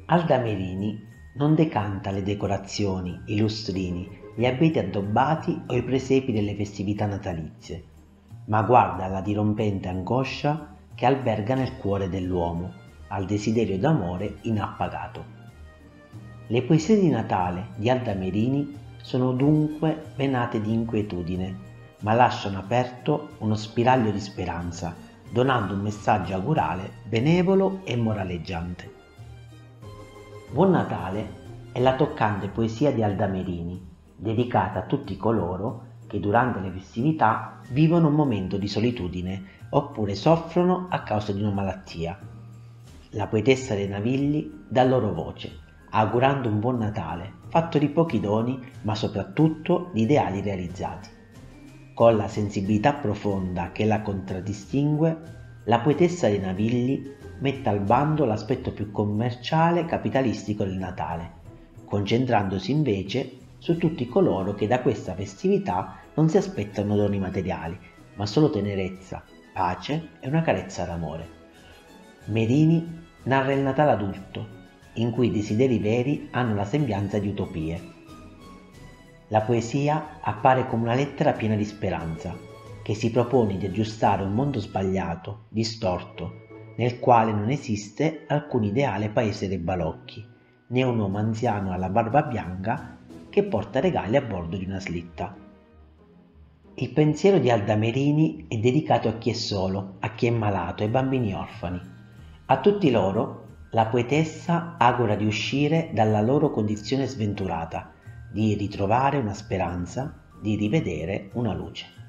Alda Merini non decanta le decorazioni, i lustrini, gli abeti addobbati o i presepi delle festività natalizie, ma guarda alla dirompente angoscia che alberga nel cuore dell'uomo, al desiderio d'amore inappagato. Le poesie di Natale di Alda Merini sono dunque venate di inquietudine, ma lasciano aperto uno spiraglio di speranza, donando un messaggio augurale, benevolo e moraleggiante. Buon Natale è la toccante poesia di Alda Merini, dedicata a tutti coloro che durante le festività vivono un momento di solitudine oppure soffrono a causa di una malattia. La poetessa dei Navigli dà loro voce, augurando un buon Natale, fatto di pochi doni, ma soprattutto di ideali realizzati. Con la sensibilità profonda che la contraddistingue, la poetessa dei Navigli mette al bando l'aspetto più commerciale e capitalistico del Natale, concentrandosi invece su tutti coloro che da questa festività non si aspettano doni materiali, ma solo tenerezza, pace e una carezza d'amore. Merini narra il Natale adulto, in cui i desideri veri hanno la sembianza di utopie. La poesia appare come una lettera piena di speranza, che si propone di aggiustare un mondo sbagliato, distorto, nel quale non esiste alcun ideale paese dei balocchi, né un uomo anziano alla barba bianca che porta regali a bordo di una slitta. Il pensiero di Alda Merini è dedicato a chi è solo, a chi è malato, ai bambini orfani. A tutti loro la poetessa augura di uscire dalla loro condizione sventurata, di ritrovare una speranza, di rivedere una luce.